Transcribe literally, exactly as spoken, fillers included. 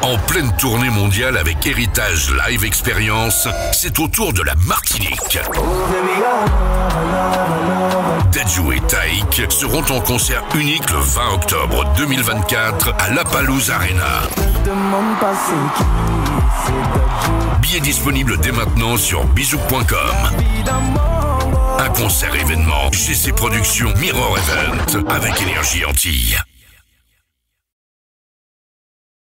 En pleine tournée mondiale avec Héritage Live Experience, c'est au tour de la Martinique. Dadju et Taïk seront en concert unique le vingt octobre deux mille vingt-quatre à La Palouse Arena. Billets disponibles dès maintenant sur bizouk point com. Un concert événement G C Productions Mirror Event avec Énergie Antilles.